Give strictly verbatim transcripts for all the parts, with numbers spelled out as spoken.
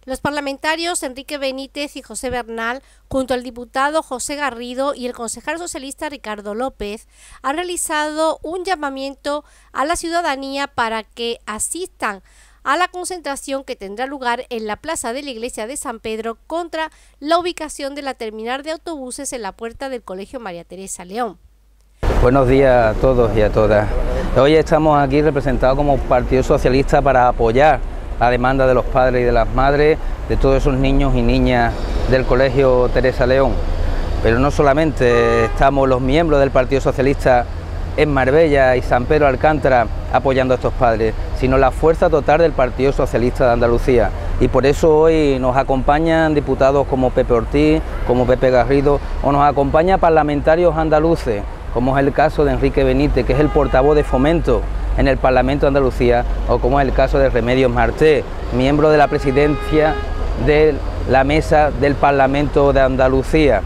Los parlamentarios Enrique Benítez y José Bernal, junto al diputado José Garrido y el concejal socialista Ricardo López, han realizado un llamamiento a la ciudadanía para que asistan a la concentración que tendrá lugar en la plaza de la iglesia de San Pedro contra la ubicación de la terminal de autobuses en la puerta del Colegio María Teresa León. Buenos días a todos y a todas. Hoy estamos aquí representados como Partido Socialista para apoyar la demanda de los padres y de las madres de todos esos niños y niñas del Colegio Teresa León. Pero no solamente estamos los miembros del Partido Socialista en Marbella y San Pedro Alcántara apoyando a estos padres, sino la fuerza total del Partido Socialista de Andalucía. Y por eso hoy nos acompañan diputados como Pepe Ortiz, como Pepe Garrido, o nos acompañan parlamentarios andaluces, como es el caso de Enrique Benítez, que es el portavoz de Fomento en el Parlamento de Andalucía, o como es el caso de Remedios Marté, miembro de la presidencia de la mesa del Parlamento de Andalucía,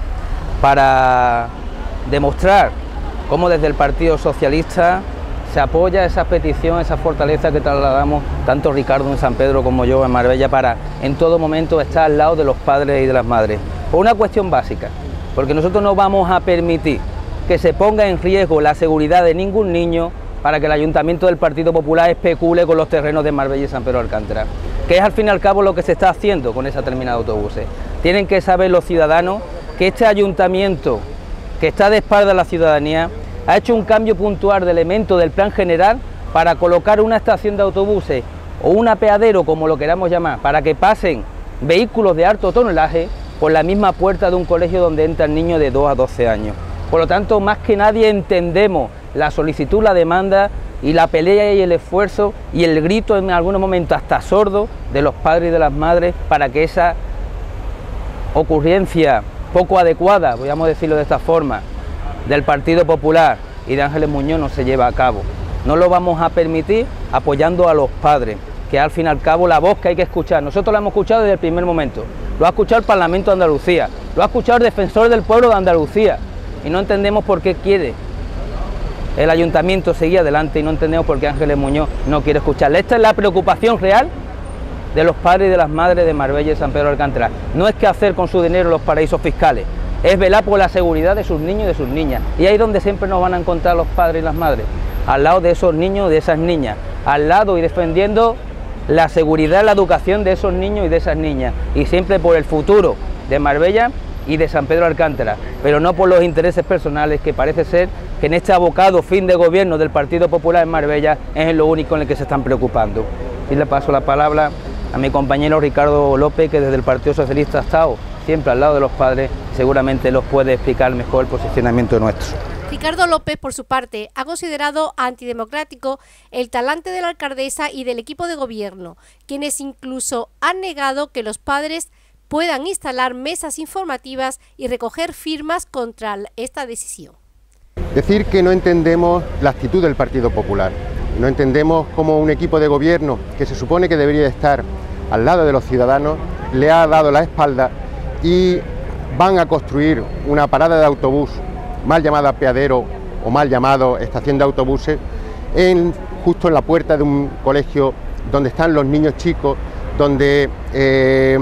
para demostrar cómo desde el Partido Socialista se apoya esa petición, esa fortaleza que trasladamos tanto Ricardo en San Pedro como yo en Marbella, para en todo momento estar al lado de los padres y de las madres. Por una cuestión básica, porque nosotros no vamos a permitir que se ponga en riesgo la seguridad de ningún niño para que el Ayuntamiento del Partido Popular especule con los terrenos de Marbella y San Pedro Alcántara, que es al fin y al cabo lo que se está haciendo con esa terminal de autobuses. Tienen que saber los ciudadanos que este ayuntamiento, que está de espaldas a la ciudadanía, ha hecho un cambio puntual de elemento del plan general para colocar una estación de autobuses o un apeadero, como lo queramos llamar, para que pasen vehículos de alto tonelaje por la misma puerta de un colegio donde entran niños de dos a doce años. Por lo tanto, más que nadie entendemos la solicitud, la demanda y la pelea y el esfuerzo y el grito en algunos momentos hasta sordo de los padres y de las madres para que esa ocurrencia poco adecuada, podríamos decirlo de esta forma, del Partido Popular y de Ángeles Muñoz no se lleve a cabo. No lo vamos a permitir apoyando a los padres, que al fin y al cabo la voz que hay que escuchar. Nosotros la hemos escuchado desde el primer momento, lo ha escuchado el Parlamento de Andalucía, lo ha escuchado el Defensor del Pueblo de Andalucía, y no entendemos por qué quiere el Ayuntamiento seguir adelante y no entendemos por qué Ángeles Muñoz no quiere escucharle. Esta es la preocupación real de los padres y de las madres de Marbella y San Pedro Alcántara. No es qué hacer con su dinero los paraísos fiscales, es velar por la seguridad de sus niños y de sus niñas. Y ahí es donde siempre nos van a encontrar los padres y las madres, al lado de esos niños y de esas niñas, al lado y defendiendo la seguridad y la educación de esos niños y de esas niñas, y siempre por el futuro de Marbella y de San Pedro Alcántara, pero no por los intereses personales, que parece ser que en este abocado fin de gobierno del Partido Popular en Marbella es lo único en el que se están preocupando. Y le paso la palabra a mi compañero Ricardo López, que desde el Partido Socialista ha estado siempre al lado de los padres, seguramente los puede explicar mejor el posicionamiento nuestro. Ricardo López, por su parte, ha considerado antidemocrático el talante de la alcaldesa y del equipo de gobierno, quienes incluso han negado que los padres puedan instalar mesas informativas y recoger firmas contra esta decisión. Decir que no entendemos la actitud del Partido Popular, no entendemos cómo un equipo de gobierno que se supone que debería estar al lado de los ciudadanos le ha dado la espalda y van a construir una parada de autobús, mal llamada apeadero o mal llamado estación de autobuses, en, justo en la puerta de un colegio donde están los niños chicos, donde eh,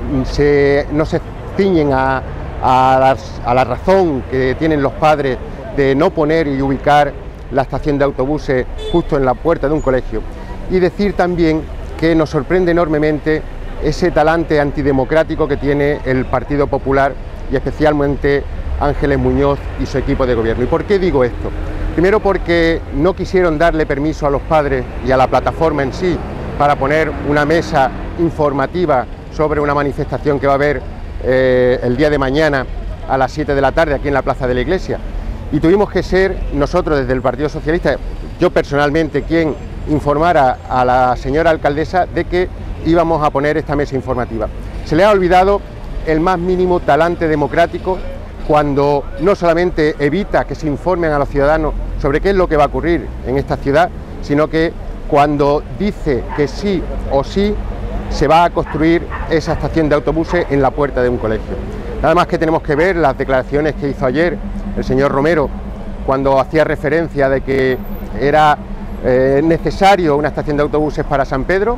se, no se ciñen a, a, las, a la razón que tienen los padres de no poner y ubicar la estación de autobuses justo en la puerta de un colegio. Y decir también que nos sorprende enormemente ese talante antidemocrático que tiene el Partido Popular y especialmente Ángeles Muñoz y su equipo de gobierno. ¿Y por qué digo esto? Primero porque no quisieron darle permiso a los padres y a la plataforma en sí para poner una mesa informativa sobre una manifestación que va a haber eh, el día de mañana a las siete de la tarde aquí en la Plaza de la Iglesia. Y tuvimos que ser nosotros desde el Partido Socialista, yo personalmente, quien informara a la señora alcaldesa de que íbamos a poner esta mesa informativa. Se le ha olvidado el más mínimo talante democrático cuando no solamente evita que se informen a los ciudadanos sobre qué es lo que va a ocurrir en esta ciudad, sino que cuando dice que sí o sí se va a construir esa estación de autobuses en la puerta de un colegio. Nada más que tenemos que ver las declaraciones que hizo ayer el señor Romero cuando hacía referencia de que era eh, necesario una estación de autobuses para San Pedro,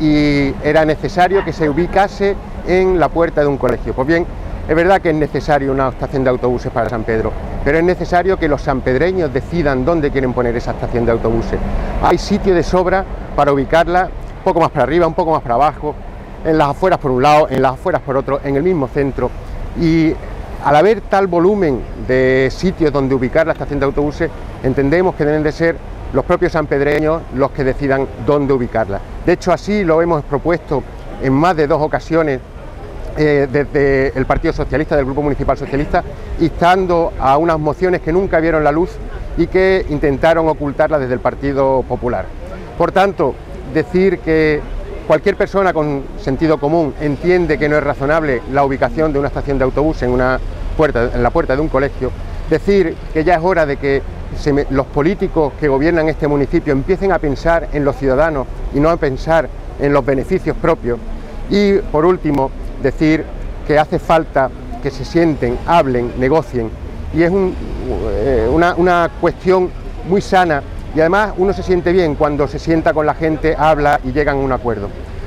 y era necesario que se ubicase en la puerta de un colegio. Pues bien, es verdad que es necesario una estación de autobuses para San Pedro, pero es necesario que los sanpedreños decidan dónde quieren poner esa estación de autobuses. Hay sitio de sobra para ubicarla un poco más para arriba, un poco más para abajo, en las afueras por un lado, en las afueras por otro, en el mismo centro, y al haber tal volumen de sitios donde ubicar la estación de autobuses, entendemos que deben de ser los propios sanpedreños los que decidan dónde ubicarla. De hecho, así lo hemos propuesto en más de dos ocasiones eh, desde el Partido Socialista, del Grupo Municipal Socialista, instando a unas mociones que nunca vieron la luz y que intentaron ocultarla desde el Partido Popular. Por tanto, decir que cualquier persona con sentido común entiende que no es razonable la ubicación de una estación de autobús en, una puerta, en la puerta de un colegio, decir que ya es hora de que se me, los políticos que gobiernan este municipio empiecen a pensar en los ciudadanos y no a pensar en los beneficios propios. Y por último, decir que hace falta que se sienten, hablen, negocien, y es un, eh, una, una cuestión muy sana. Y además uno se siente bien cuando se sienta con la gente, habla y llegan a un acuerdo.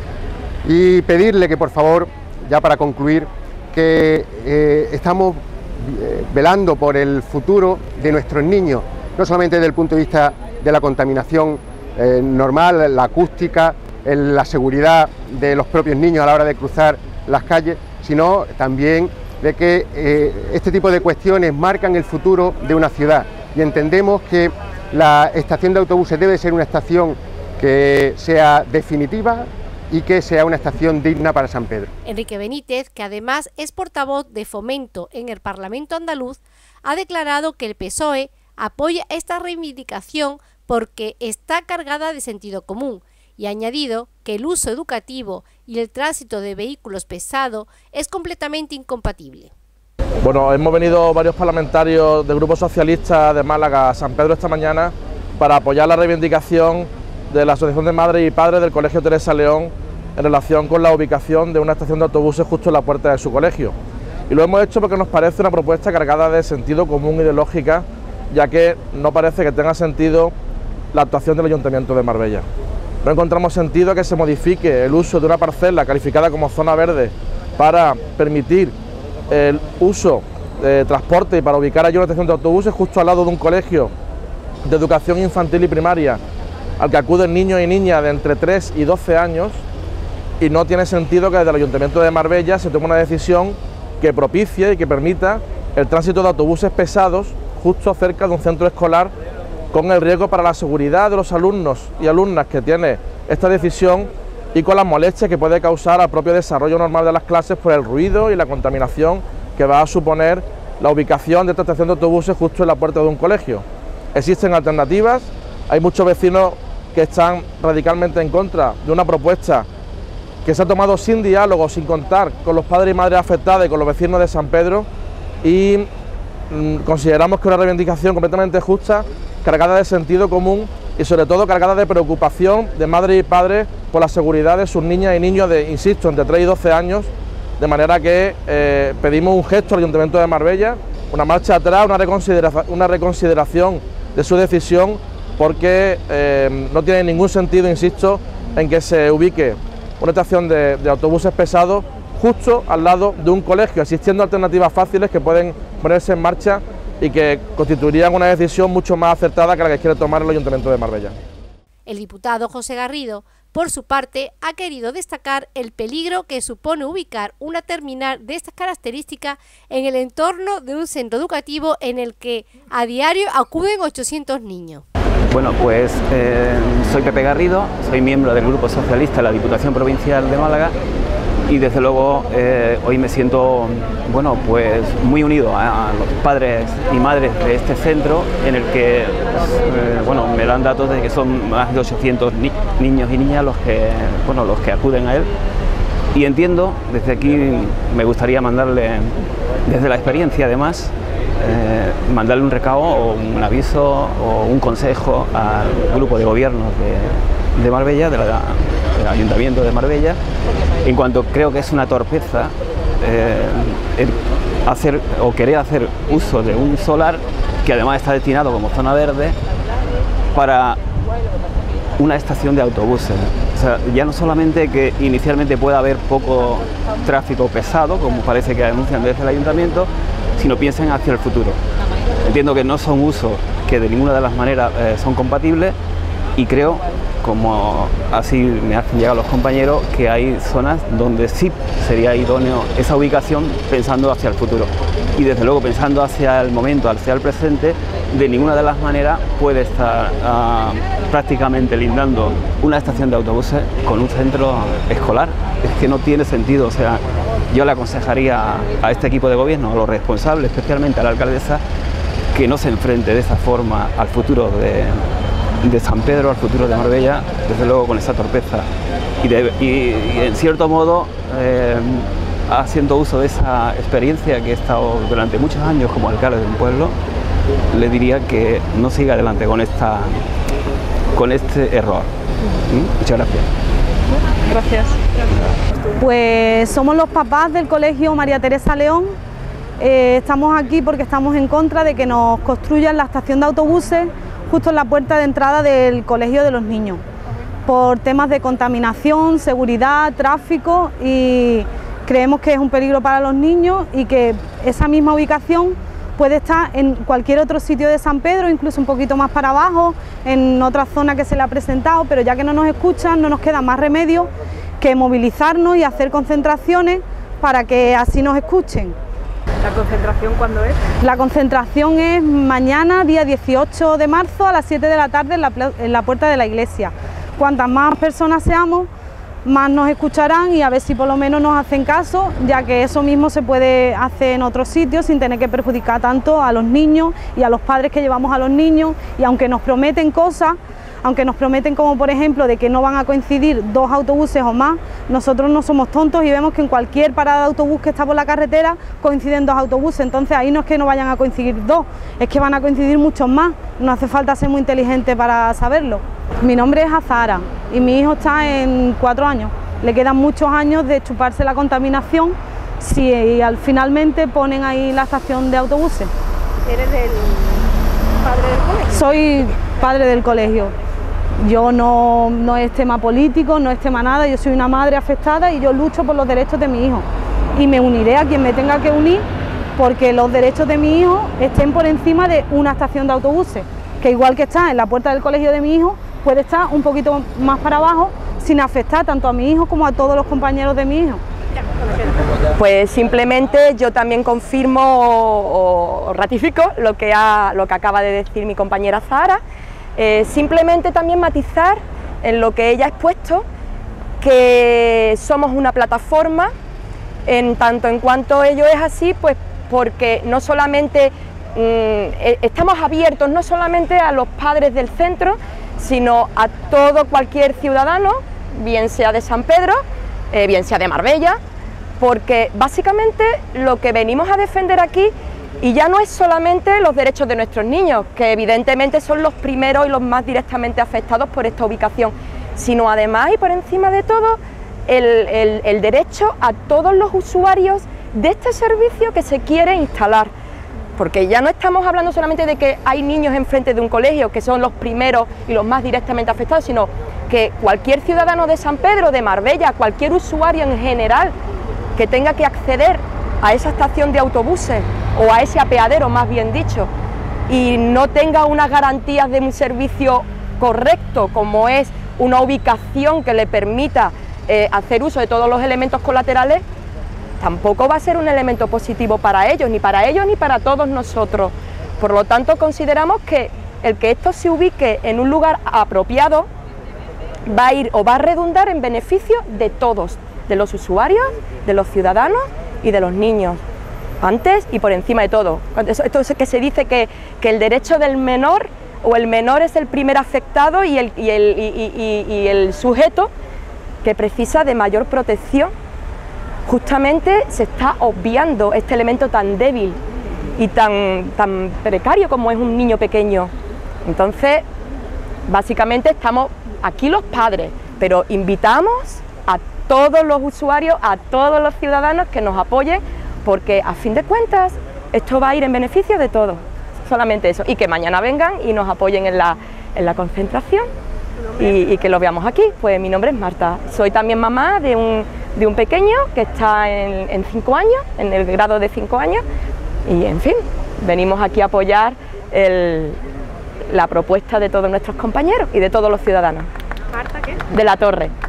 Y pedirle que por favor, ya para concluir, que eh, estamos eh, velando por el futuro de nuestros niños, no solamente desde el punto de vista de la contaminación eh, normal, la acústica, el, la seguridad de los propios niños a la hora de cruzar las calles, sino también de que eh, este tipo de cuestiones marcan el futuro de una ciudad, y entendemos que la estación de autobuses debe ser una estación que sea definitiva y que sea una estación digna para San Pedro. Enrique Benítez, que además es portavoz de Fomento en el Parlamento andaluz, ha declarado que el P S O E apoya esta reivindicación porque está cargada de sentido común, y ha añadido que el uso educativo y el tránsito de vehículos pesados es completamente incompatible. Bueno, hemos venido varios parlamentarios del Grupo Socialista de Málaga a San Pedro esta mañana para apoyar la reivindicación de la Asociación de Madres y Padres del Colegio Teresa León en relación con la ubicación de una estación de autobuses justo en la puerta de su colegio. Y lo hemos hecho porque nos parece una propuesta cargada de sentido común y de lógica, ya que no parece que tenga sentido la actuación del Ayuntamiento de Marbella. No encontramos sentido que se modifique el uso de una parcela calificada como zona verde para permitir el uso de transporte y para ubicar allí una estación de autobuses justo al lado de un colegio de educación infantil y primaria al que acuden niños y niñas de entre tres y doce años, y no tiene sentido que desde el Ayuntamiento de Marbella se tome una decisión que propicie y que permita el tránsito de autobuses pesados justo cerca de un centro escolar, con el riesgo para la seguridad de los alumnos y alumnas que tiene esta decisión y con las molestias que puede causar al propio desarrollo normal de las clases por el ruido y la contaminación que va a suponer la ubicación de esta estación de autobuses justo en la puerta de un colegio. Existen alternativas, hay muchos vecinos que están radicalmente en contra de una propuesta que se ha tomado sin diálogo, sin contar con los padres y madres afectadas y con los vecinos de San Pedro, y mmm, consideramos que es una reivindicación completamente justa, cargada de sentido común y sobre todo cargada de preocupación de madres y padres por la seguridad de sus niñas y niños de, insisto, entre tres y doce años, de manera que eh, pedimos un gesto al Ayuntamiento de Marbella, una marcha atrás, una, reconsidera una reconsideración de su decisión, porque eh, no tiene ningún sentido, insisto, en que se ubique una estación de, de autobuses pesados justo al lado de un colegio, existiendo alternativas fáciles que pueden ponerse en marcha y que constituirían una decisión mucho más acertada que la que quiere tomar el Ayuntamiento de Marbella. El diputado José Garrido, por su parte, ha querido destacar el peligro que supone ubicar una terminal de estas características en el entorno de un centro educativo en el que a diario acuden ochocientos niños. Bueno, pues eh, soy Pepe Garrido, soy miembro del Grupo Socialista de la Diputación Provincial de Málaga, y desde luego eh, hoy me siento, bueno, pues muy unido a, a los padres y madres de este centro, en el que, pues, eh, bueno, me dan datos de que son más de ochocientos ni niños y niñas los que, bueno, los que acuden a él, y entiendo, desde aquí me gustaría mandarle, desde la experiencia además, eh, mandarle un recado o un aviso o un consejo al grupo de gobierno de, de Marbella, de la, del Ayuntamiento de Marbella, en cuanto creo que es una torpeza eh, el hacer o querer hacer uso de un solar que además está destinado como zona verde para una estación de autobuses. O sea, ya no solamente que inicialmente pueda haber poco tráfico pesado, como parece que anuncian desde el ayuntamiento, sino piensen hacia el futuro. Entiendo que no son usos que de ninguna de las maneras eh, son compatibles, y creo, como así me hacen llegar los compañeros, que hay zonas donde sí sería idóneo esa ubicación pensando hacia el futuro. Y desde luego pensando hacia el momento, hacia el presente, de ninguna de las maneras puede estar uh, prácticamente lindando una estación de autobuses con un centro escolar. Es que no tiene sentido. O sea, yo le aconsejaría a este equipo de gobierno, a los responsables, especialmente a la alcaldesa, que no se enfrente de esa forma al futuro de, de San Pedro, al futuro de Marbella, desde luego con esa torpeza. Y, de, y, y en cierto modo, eh, haciendo uso de esa experiencia que he estado durante muchos años como alcalde de un pueblo, le diría que no siga adelante con, esta, con este error. ¿Mm? Muchas gracias. Gracias. Pues somos los papás del Colegio María Teresa León. Eh, estamos aquí porque estamos en contra de que nos construyan la estación de autobuses justo en la puerta de entrada del colegio de los niños, por temas de contaminación, seguridad, tráfico, y creemos que es un peligro para los niños y que esa misma ubicación puede estar en cualquier otro sitio de San Pedro, incluso un poquito más para abajo, en otra zona que se le ha presentado, pero ya que no nos escuchan, no nos queda más remedio que movilizarnos y hacer concentraciones para que así nos escuchen. ¿La concentración cuándo es? La concentración es mañana, día dieciocho de marzo, a las siete de la tarde en la, en la puerta de la iglesia. Cuantas más personas seamos, más nos escucharán, y a ver si por lo menos nos hacen caso, ya que eso mismo se puede hacer en otros sitios sin tener que perjudicar tanto a los niños y a los padres que llevamos a los niños. Y aunque nos prometen cosas, aunque nos prometen como por ejemplo de que no van a coincidir dos autobuses o más, nosotros no somos tontos y vemos que en cualquier parada de autobús que está por la carretera coinciden dos autobuses. Entonces ahí no es que no vayan a coincidir dos, es que van a coincidir muchos más. No hace falta ser muy inteligente para saberlo. Mi nombre es Azahara y mi hijo está en cuatro años. Le quedan muchos años de chuparse la contaminación si al finalmente ponen ahí la estación de autobuses. ¿Eres el padre del colegio? Soy padre del colegio. Yo no, no es tema político, no es tema nada, yo soy una madre afectada y yo lucho por los derechos de mi hijo. Y me uniré a quien me tenga que unir porque los derechos de mi hijo estén por encima de una estación de autobuses, que igual que está en la puerta del colegio de mi hijo, puede estar un poquito más para abajo sin afectar tanto a mi hijo como a todos los compañeros de mi hijo. Pues simplemente yo también confirmo o, o ratifico lo que, ha, lo que acaba de decir mi compañera Azahara. Eh, simplemente también matizar en lo que ella ha expuesto, que somos una plataforma, en tanto en cuanto ello es así, pues porque no solamente mm, estamos abiertos no solamente a los padres del centro, sino a todo cualquier ciudadano, bien sea de San Pedro, eh, bien sea de Marbella, porque básicamente lo que venimos a defender aquí, y ya no es solamente los derechos de nuestros niños, que evidentemente son los primeros y los más directamente afectados por esta ubicación, sino además y por encima de todo el, el, el derecho a todos los usuarios de este servicio que se quiere instalar. Porque ya no estamos hablando solamente de que hay niños enfrente de un colegio, que son los primeros y los más directamente afectados, sino que cualquier ciudadano de San Pedro, de Marbella, cualquier usuario en general que tenga que acceder a esa estación de autobuses o a ese apeadero, más bien dicho, y no tenga unas garantías de un servicio correcto, como es una ubicación que le permita eh, hacer uso de todos los elementos colaterales, tampoco va a ser un elemento positivo para ellos, ni para ellos ni para todos nosotros. Por lo tanto, consideramos que el que esto se ubique en un lugar apropiado va a ir o va a redundar en beneficio de todos, de los usuarios, de los ciudadanos y de los niños, antes y por encima de todo. Esto es que se dice que, que el derecho del menor o el menor es el primer afectado y el, y, el, y, y, y el sujeto que precisa de mayor protección. Justamente se está obviando este elemento tan débil y tan, tan precario como es un niño pequeño. Entonces, básicamente estamos aquí los padres, pero invitamos a todos los usuarios, a todos los ciudadanos que nos apoyen, porque a fin de cuentas esto va a ir en beneficio de todos, solamente eso, y que mañana vengan y nos apoyen en la, en la concentración. y, y que lo veamos aquí. Pues mi nombre es Marta, soy también mamá de un, de un pequeño que está en, en cinco años, en el grado de cinco años, y en fin, venimos aquí a apoyar el, la propuesta de todos nuestros compañeros y de todos los ciudadanos. ¿Marta qué? De la Torre.